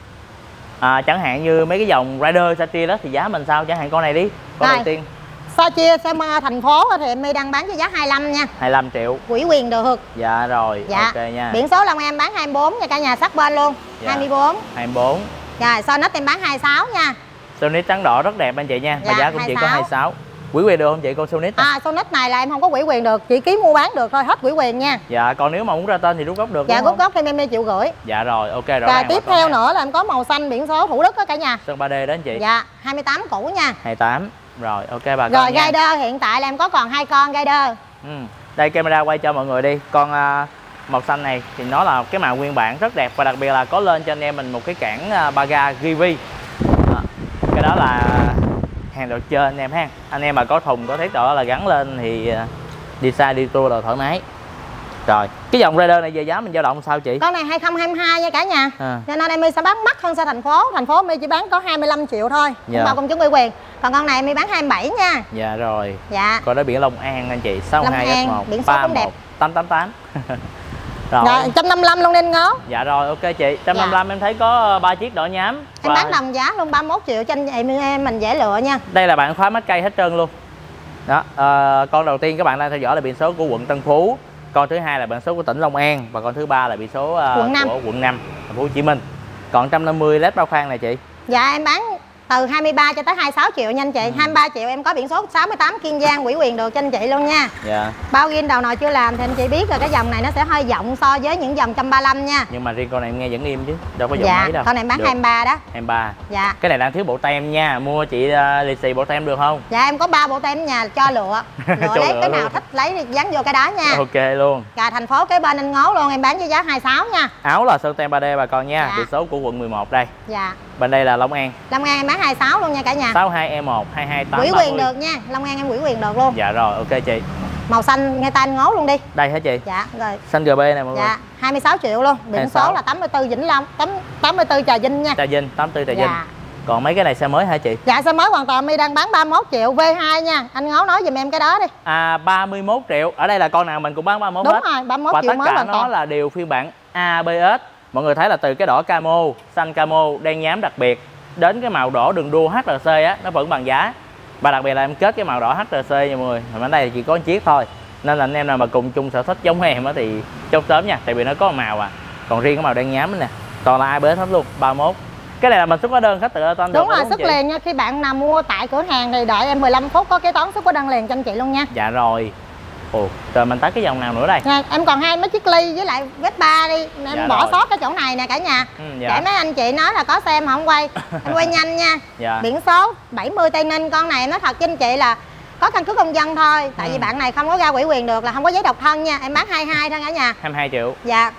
À, chẳng hạn như mấy cái dòng Rider Satria đó thì giá mình sao? Chẳng hạn con này đi. Con Rồi. đầu tiên. Satria xe thành phố thì em đang bán với giá hai mươi lăm nha. hai mươi lăm triệu. Quỹ quyền được. Dạ rồi. Dạ. Ok nha. Biển số Long An bán hai mươi bốn nha cả nhà, sát bên luôn. Dạ. hai mươi bốn. hai mươi bốn. Rồi Sonic em bán hai mươi sáu nha. Sonic trắng đỏ rất đẹp anh chị nha. Và dạ, giá cũng chỉ có hai mươi sáu. Quỹ quyền được không chị con Sonic? À Sonic này là em không có quỹ quyền được, chỉ ký mua bán được thôi, hết quỹ quyền nha. Dạ, còn nếu mà muốn ra tên thì rút gốc được. Dạ đúng rút không? gốc thêm em đi triệu rưỡi. Dạ rồi, ok rồi. Rồi tiếp theo nữa là em có màu xanh biển số Thủ Đức đó cả nhà. Sơn ba D đó anh chị. Dạ, hai mươi tám cũ nha. hai mươi tám. Rồi, ok bà con. Rồi nha. Rider hiện tại là em có còn hai con Rider. Ừ. Đây camera quay cho mọi người đi. Con uh, màu xanh này thì nó là cái màu nguyên bản rất đẹp và đặc biệt là có lên cho anh em mình một cái cản uh, ba ga Givi. À, cái đó là hàng đầu chơi anh em ha. Anh em mà có thùng có thiết đó là gắn lên thì uh, đi xa đi tour là thoải mái. Rồi, cái dòng Rider này về giá mình dao động sao chị? Con này hai không hai hai nha cả nhà. À. Cho nên em My sẽ bán mắc hơn xe thành phố. Thành phố My chỉ bán có hai mươi lăm triệu thôi. Dạ. Bao công chứng ủy quyền. Còn con này em My bán hai mươi bảy nha. Dạ rồi. Dạ. Con đó biển Long An anh chị, sáu hai S một biển số cũng đẹp. tám tám tám. Rồi. Rồi, một trăm năm mươi lăm luôn nên ngó. Dạ rồi, ok chị. một trăm năm mươi lăm dạ. Em thấy có ba chiếc đỏ nhám. Em và... bán đồng giá luôn ba mươi mốt triệu cho anh chị em mình dễ lựa nha. Đây là bạn khóa mắt cây hết trơn luôn. Đó, à, con đầu tiên các bạn đang theo dõi là biển số của quận Tân Phú. Con thứ hai là biển số của tỉnh Long An và con thứ ba là biển số uh, quận năm. của quận năm, thành phố Hồ Chí Minh. Còn một trăm năm mươi led bao khoang này chị. Dạ em bán từ hai mươi ba cho tới hai mươi sáu triệu nha anh chị. Ừ. hai mươi ba triệu em có biển số sáu mươi tám Kiên Giang quỹ quyền được cho anh chị luôn nha. Dạ. Bao ghin đầu nồi chưa làm thì anh chị biết rồi, cái dòng này nó sẽ hơi rộng so với những dòng một trăm ba mươi lăm nha. Nhưng mà riêng con này em nghe vẫn im chứ, đâu có dòng dạ. mấy đâu. Con này em bán được. hai mươi ba đó. hai mươi ba. Dạ. Cái này đang thiếu bộ tem nha, mua chị uh, lì xì bộ tem được không? Dạ em có ba bộ tem nhà cho lựa. Lựa cho lấy lựa cái luôn. nào thích lấy thì dán vô cái đó nha. Ok luôn. Rồi thành phố kế bên anh Ngố luôn em bán với giá hai mươi sáu nha. Áo là sơn tem ba D bà con nha, dạ. biển số của quận mười một đây. Dạ. Bên đây là Long An. Long An em bán hai mươi sáu luôn nha cả nhà. sáu hai E một hai hai tám. Quỹ quyền được nha, Long An em quỹ quyền được luôn. Dạ rồi, ok chị. Màu xanh nghe tay anh Ngố luôn đi. Đây hả chị? Dạ rồi. Xanh giê bê này mọi người. Dạ, hai mươi sáu triệu luôn. Biển số là tám mươi tư Vĩnh Long, tám mươi tư Trà Vinh nha. Trà Vinh, tám mươi tư Trà dạ. Vinh. Còn mấy cái này xe mới hả chị? Dạ xe mới hoàn toàn, My đang bán ba mươi mốt triệu V hai nha. Anh Ngố nói giùm em cái đó đi. À ba mươi mốt triệu. Ở đây là con nào mình cũng bán ba mươi mốt đúng hết. Đúng rồi, ba mươi mốt và triệu mới hoàn toàn. Và tất cả nó là đều phiên bản a bê ét. Mọi người thấy là từ cái đỏ camo, xanh camo, đen nhám đặc biệt đến cái màu đỏ đường đua hát rờ xê á, nó vẫn bằng giá. Và đặc biệt là em kết cái màu đỏ hát rờ xê nha mọi người. Ở đây chỉ có một chiếc thôi. Nên là anh em nào mà cùng chung sở thích giống em á thì chốt sớm nha, tại vì nó có một màu à. Còn riêng cái màu đen nhám nè, toàn là a bê ét hết luôn, ba mươi mốt. Cái này là mình xuất hóa đơn khách tự tên được. Đúng rồi, xuất liền nha. Khi bạn nào mua tại cửa hàng thì đợi em mười lăm phút có kế toán xuất hóa đơn liền cho anh chị luôn nha. Dạ rồi. Ồ, rồi mình tới cái dòng nào nữa đây? Nha, em còn hai mấy chiếc ly với lại Vespa đi. Em dạ bỏ rồi. sót cái chỗ này nè cả nhà. Ừ, dạ. Để mấy anh chị nói là có xe mà không quay. Em quay nhanh nha. Dạ. Biển số bảy mươi Tây Ninh. Con này em nói thật với anh chị là có căn cước công dân thôi. Tại ừ. vì bạn này không có ra quỹ quyền được, là không có giấy độc thân nha. Em bán hai mươi hai thôi cả nhà. hai mươi hai triệu. Dạ.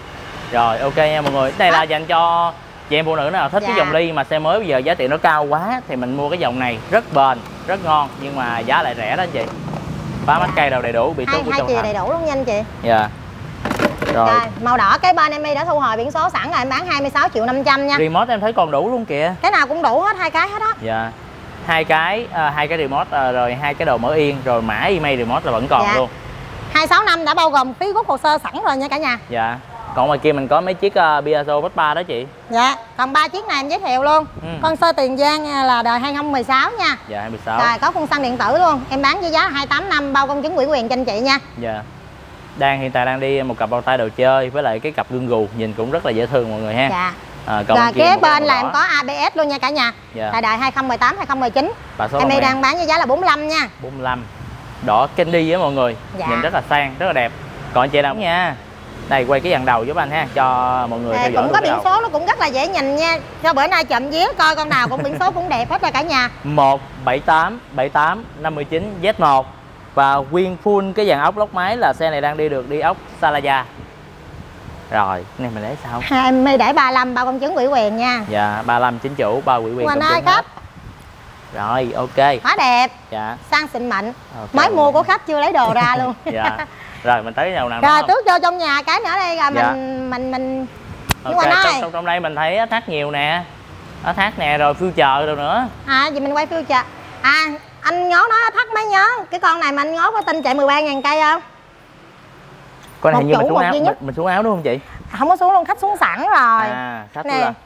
Rồi ok nha mọi người. Cái này à. là dành cho chị em phụ nữ nào thích dạ. cái dòng ly mà xe mới bây giờ giá tiền nó cao quá thì mình mua cái dòng này, rất bền, rất ngon nhưng mà giá lại rẻ đó anh chị. Phá mắt cây đầu đầy đủ, bị số của hai trong chìa đầy đủ luôn nha anh chị. Dạ. Rồi. Rồi, màu đỏ cái bên em đi đã thu hồi biển số sẵn rồi, em bán hai mươi sáu triệu năm trăm nha. Remote em thấy còn đủ luôn kìa. Cái nào cũng đủ hết, hai cái hết á. Dạ. Hai cái à, hai cái remote à, rồi hai cái đồ mở yên rồi mã email remote là vẫn còn dạ. luôn. hai sáu năm đã bao gồm phí rút hồ sơ sẵn rồi nha cả nhà. Dạ. Còn ngoài kia mình có mấy chiếc uh, Piaggio Vespa đó chị. Dạ, còn ba chiếc này em giới thiệu luôn. Ừ. Con sơ Tiền Giang là đời hai không một sáu nha. Dạ hai mươi sáu. Rồi có phun xăng điện tử luôn. Em bán với giá hai mươi tám năm bao công chứng ủy quyền cho anh chị nha. Dạ. Đang hiện tại đang đi một cặp bao tay đồ chơi với lại cái cặp gương gù nhìn cũng rất là dễ thương mọi người ha. Dạ. À, rồi kế bên là em có a bê ét luôn nha cả nhà. Dạ. Tại đời hai không một tám hai không một chín. Em đang bán với giá là bốn mươi lăm nha. bốn mươi lăm. đỏ candy á mọi người. Dạ. Nhìn rất là sang, rất là đẹp. Còn anh chị nào nha. Đây quay cái dàn đầu giúp anh ha, cho mọi người à, theo dõi cũng có biển đầu. số nó cũng rất là dễ nhìn nha. Cho bữa nay chậm vía coi con nào cũng biển số cũng đẹp hết rồi cả nhà. một bảy tám bảy tám năm chín Z một. Và nguyên full cái dàn ốc lốc máy là xe này đang đi được đi ốc Salaya. Rồi, cái này mình lấy sao? À, em để ba mươi lăm bao công chứng ủy quyền nha. Dạ, ba mươi lăm chính chủ, bao ủy quyền Quỳnh công ơi chứng hết. cấp. Rồi, ok. Quá đẹp. Dạ. Sang xịn mịn. Okay. Mới mua của khách chưa lấy đồ ra luôn. Dạ. Rồi mình tới đầu nào Rồi đó tước vô trong nhà cái nữa đây rồi dạ. mình mình mình okay. nhưng mà trong, nói trong, trong đây mình thấy ét hát nhiều nè. ét hát nè, rồi future rồi nữa. À vậy mình quay future. À anh ngó nói thắc mới nhớ cái con này mà anh ngó có tin chạy mười ba ngàn cây không? Con này hình như chủ, mình xuống áo duy mình, nhất. mình xuống áo đúng không chị? Không có xuống luôn, khách xuống sẵn rồi. À, khách nè. là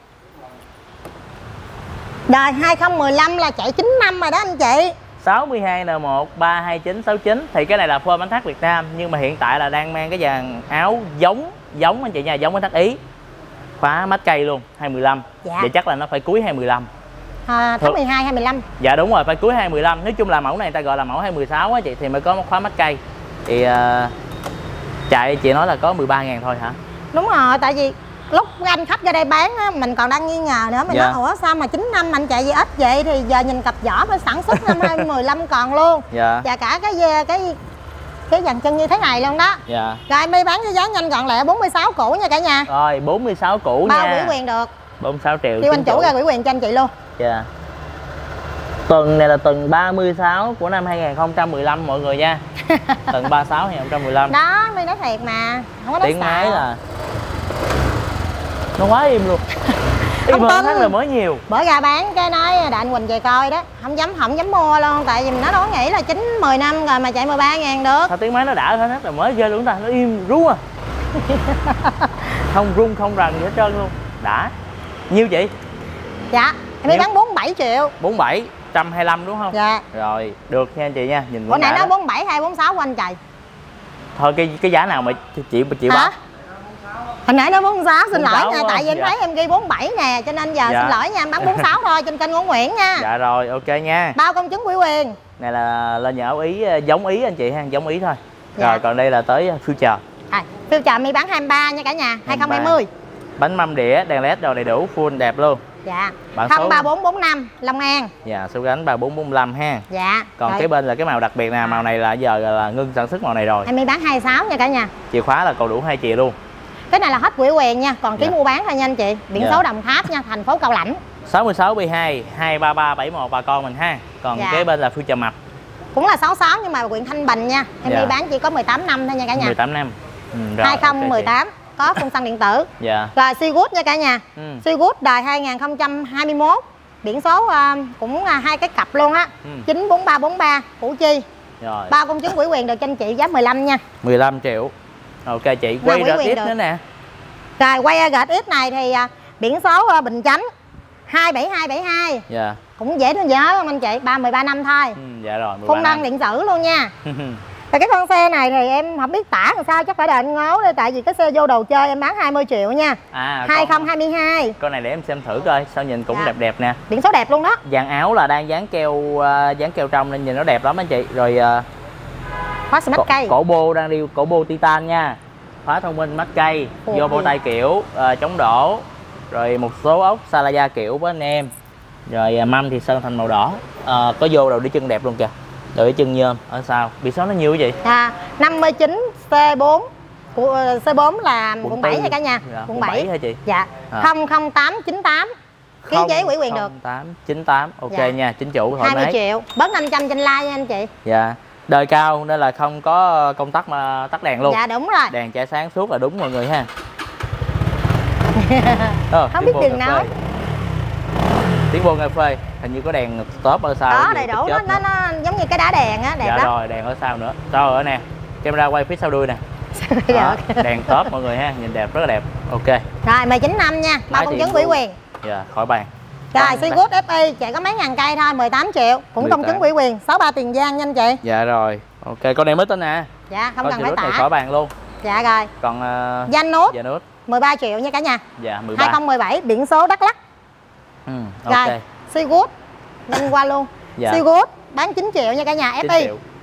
Đời hai không một lăm là chạy chín năm rồi đó anh chị. sáu hai N một ba hai chín sáu chín. Thì cái này là phơm bánh thác Việt Nam, nhưng mà hiện tại là đang mang cái dàn áo giống giống anh chị nha, giống bánh thác Ý. Khóa mắt cây luôn, hai một lăm. Dạ. Vậy chắc là nó phải cuối hai một lăm. À, tháng mười hai hai mươi lăm. Dạ đúng rồi, phải cuối hai một lăm. Nói chung là mẫu này người ta gọi là mẫu hai một sáu á chị, thì mới có khóa mắt cây. Thì uh, chạy chị nói là có mười ba ngàn thôi hả? Đúng rồi, tại vì lúc anh khách ra đây bán á, mình còn đang nghi ngờ nữa. Mình dạ. nói ủa sao mà chín năm anh chạy gì ít vậy. Thì giờ nhìn cặp vỏ phải sản xuất năm hai không một lăm còn luôn. Dạ. Và cả cái cái cái dàn chân như thế này luôn đó. Dạ. Rồi em đi bán với giá nhanh gọn lẹ bốn mươi sáu cũ nha cả nhà. Rồi bốn mươi sáu cũ bao nha. bao ủy quyền được. bốn mươi sáu triệu. Kêu anh chủ ra ủy quyền cho anh chị luôn. Dạ. Tuần này là tuần ba mươi sáu của năm hai không một lăm mọi người nha. Tuần ba mươi sáu hai không một lăm. Đó, mới nói thiệt mà. Không có nói tiếng xạo. máy là nó quá im luôn. Im hơn tháng là mới nhiều. Bữa ra bán cái nói đợi anh Quỳnh về coi đó. Không dám không dám mua luôn. Tại vì mình nó đâu nghĩ là chín mười năm rồi mà chạy mười ba ngàn được. Sao tiếng máy nó đã hơn hết rồi mới ghê luôn ta. Nó im ru à. Không rung không rần gì hết trơn luôn. Đã. Nhiêu chị? Dạ em mới bán bốn mươi bảy triệu. bốn mươi bảy, một trăm hai mươi lăm đúng không? Dạ. Rồi được nha anh chị nha. Nhìn bữa nãy nó đó. bốn mươi bảy hay bốn mươi sáu của anh chạy. Thôi cái cái giá nào mà chị chị Hả? báo? Hồi nãy nó bốn mươi sáu, xin lỗi nha, không? tại vì em Dạ. thấy em ghi bốn mươi bảy nè, cho nên giờ Dạ. xin lỗi nha, em bán bốn mươi sáu thôi trên kênh Ngô Nguyễn nha. Dạ rồi, ok nha. Bao công chứng ủy quyền. Này là lên nhà áo Ý, giống Ý anh chị ha, giống Ý thôi. Dạ. Rồi còn đây là tới future. À, future mi bán hai mươi ba nha cả nhà, hai không hai không. Bánh mâm đĩa, đèn led đồ đầy đủ, full đẹp luôn. Dạ. Bản không số ba bốn bốn năm Long An. Dạ, số gánh ba bốn bốn lăm ha. Dạ. Còn rồi. cái bên là cái màu đặc biệt nè, màu này là giờ là ngưng sản xuất màu này rồi. Em mi bán hai mươi sáu nha cả nhà. Chìa khóa là còn đủ hai chìa luôn. Cái này là hết ủy quyền nha, còn ký Dạ. mua bán thôi nha anh chị. Biển Dạ. số Đồng Tháp nha, thành phố Cao Lãnh. sáu sáu B hai hai ba ba bảy một bà con mình ha. Còn Dạ. cái bên là future mập. Cũng là sáu mươi sáu nhưng mà huyện Thanh Bình nha. Em Dạ. đi bán chỉ có mười tám năm thôi nha cả nhà. mười tám năm. Ừ, rồi, hai không một tám ok có phun xăng điện tử. Dạ. Rồi Seagood nha cả nhà. Ừ. Seagood đời hai không hai mốt. Biển số uh, cũng uh, hai cái cặp luôn á. Ừ. chín bốn ba bốn ba Củ Chi. Rồi. Bao công chứng ủy quyền được cho anh chị giá mười lăm nha. mười lăm triệu. Ok chị, Rồi, quay ủy ra quyền tiếp được. nữa nè. Rồi quay gạch ít này thì uh, biển số uh, Bình Chánh hai bảy hai bảy hai. Dạ. Cũng dễ nhớ không anh chị, ba mười ba năm thôi. Ừ, dạ rồi, mười ba Phun đăng năm. điện tử luôn nha. Rồi cái con xe này thì em không biết tả làm sao, chắc phải đợi anh ngó đây, tại vì cái xe vô đồ chơi em bán hai mươi triệu nha. À, hai không con, hai hai. con này để em xem thử coi, sao nhìn cũng Dạ. đẹp đẹp nè. Biển số đẹp luôn đó. Dàn áo là đang dán keo uh, dán keo trong nên nhìn nó đẹp lắm anh chị. Rồi uh, Khóa smart cổ, cây. cổ bô đang đi cổ bô titan nha. Khóa thông minh mắt cây, Ồ, vô bộ gì? tay kiểu, uh, chống đổ. Rồi một số ốc Salaya kiểu với anh em. Rồi uh, mâm thì sơn thành màu đỏ. Uh, có vô đầu đi chân đẹp luôn kìa. Đầu đi chân nhôm ở sau. Biển số nó nhiêu cái gì? À, năm mươi chín C bốn. Của C bốn là quận bảy nha cả nhà. Dạ, Quận bảy hả chị? Dạ. À. không không tám chín tám. Ký giấy ủy quyền được. tám chín tám. Ok Dạ. nha, chính chủ thoải hai mươi mái. triệu. Bớt năm trăm trên like nha anh chị. Dạ. Đời cao nên là không có công tắc mà tắt đèn luôn. Dạ đúng rồi. Đèn chạy sáng suốt là đúng mọi người ha. Ờ, Không tiếng biết bô đường cà nói. phê. Tiếng bô cà phê, hình như có đèn stop ở sau. Đó gì đầy tích đủ nó, chết nó nữa. nó giống như cái đá đèn á, đẹp Dạ lắm. rồi, đèn ở sau nữa. Rồi ở nè. Camera quay phía sau đuôi nè. Đó, đèn top mọi người ha, nhìn đẹp rất là đẹp. Ok. Rồi mười chín năm nha, bao Máy công thì chứng ủy mua. quyền. Dạ, khỏi bàn. Rồi Còn Seagood ép i chạy có mấy ngàn cây thôi, mười tám triệu. Cũng công mười tám. chứng ủy quyền, sáu ba Tiền Giang nha anh chị. Dạ rồi. Ok, con này mới tin nè. Dạ không Con cần phải Seagood này tả. khỏi bàn luôn. Dạ rồi. Còn uh, Danh nút dạ nút. mười ba triệu nha cả nhà. Dạ mười ba. hai không một bảy biển số Đắk Lắk. Ừ, ok. Rồi Seagood nhanh qua luôn. Dạ. Seagood bán chín triệu nha cả nhà ép chín i. triệu.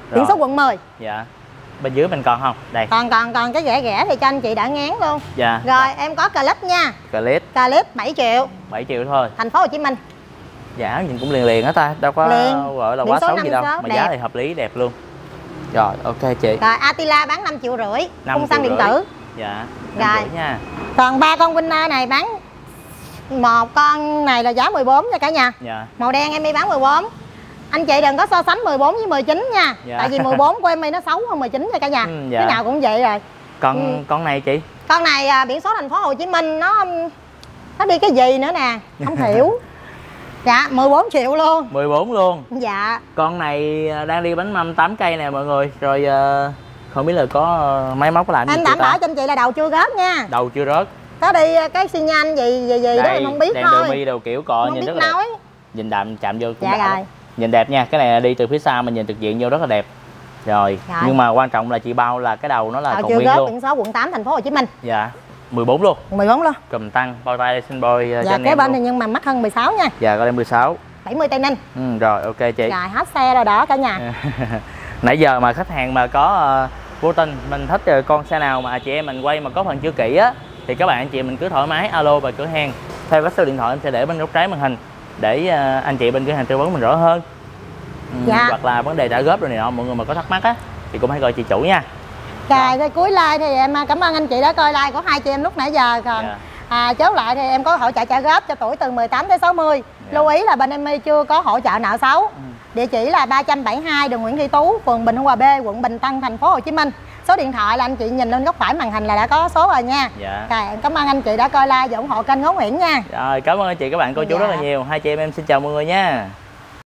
biển số quận mười. Dạ. Bên dưới mình còn không? Đây. Còn còn còn cái rẻ rẻ thì cho anh chị đã ngán luôn. Dạ. Rồi dạ. Em có clip nha. Clip. Clip bảy triệu. bảy triệu thôi. Thành phố Hồ Chí Minh. Giá nhìn cũng liền liền á ta, đâu có liền. gọi là biển quá xấu gì đâu, mà đẹp. giá thì hợp lý đẹp luôn. Rồi, ok chị. Rồi Attila bán năm triệu rưỡi, phun xăng điện tử. Dạ. Rồi nha. Còn ba con Winner này bán một con này là giá mười bốn nha cả nhà. Dạ. Màu đen em đi bán mười bốn. Anh chị đừng có so sánh mười bốn với mười chín nha. Dạ. Tại vì mười bốn của em nó xấu hơn mười chín nha cả nhà. Ừ, dạ. Cái nào cũng vậy rồi. Con ừ. con này chị? Con này à, biển số thành phố Hồ Chí Minh, nó nó đi cái gì nữa nè, không hiểu. Dạ, mười bốn triệu luôn. mười bốn luôn. Dạ. Con này đang đi bánh mâm tám cây nè mọi người. Rồi uh, không biết là có máy móc làm gì. Em đảm bảo cho anh chị là đầu chưa rớt nha. Đầu chưa rớt. Có đi cái xi nhan gì gì gì đây, đó em không biết đèn thôi. Đèn mi đầu kiểu cọ không nhìn biết rất là nói. đẹp. Nhìn đạm chạm vô cũng dạ đã. Rồi. Nhìn đẹp nha. Cái này là đi từ phía xa mình nhìn trực diện vô rất là đẹp. Rồi. Rồi. Nhưng mà quan trọng là chị bao là cái đầu nó là đầu còn chưa nguyên rớt, luôn. biển số quận tám thành phố Hồ Chí Minh. Dạ. mười bốn luôn. mười bốn luôn. Cùm tăng, bao tay xin bôi dạ, kế bên này nhưng mà mắc hơn mười sáu nha. Dạ, có đây mười sáu. bảy mươi Tây Ninh. Ừ, rồi ok chị. Rồi hết xe rồi đó cả nhà. Nãy giờ mà khách hàng mà có uh, vô tình mình thích uh, con xe nào mà chị em mình quay mà có phần chưa kỹ á, thì các bạn anh chị mình cứ thoải mái alo về cửa hàng theo các số điện thoại em sẽ để bên góc trái màn hình để uh, anh chị bên cửa hàng tư vấn mình rõ hơn. Ừ, dạ. Hoặc là vấn đề trả góp rồi này nọ, mọi người mà có thắc mắc á thì cũng hãy gọi chị chủ nha. Rồi thì cuối like thì em cảm ơn anh chị đã coi like của hai chị em lúc nãy giờ. Còn yeah. à, chốt lại thì em có hỗ trợ trả góp cho tuổi từ mười tám tới sáu mươi. Yeah. Lưu ý là bên em chưa có hỗ trợ nợ xấu. Ừ. Địa chỉ là ba trăm bảy mươi hai đường Nguyễn Thị Tú, phường Bình Hưng Hòa B, quận Bình Tân, thành phố Hồ Chí Minh. Số điện thoại là anh chị nhìn lên góc phải màn hình là đã có số rồi nha. Dạ. Rồi em cảm ơn anh chị đã coi like và ủng hộ kênh Ngố Nguyễn nha. Rồi cảm ơn anh chị các bạn cô chú dạ. rất là nhiều. Hai chị em em xin chào mọi người nha.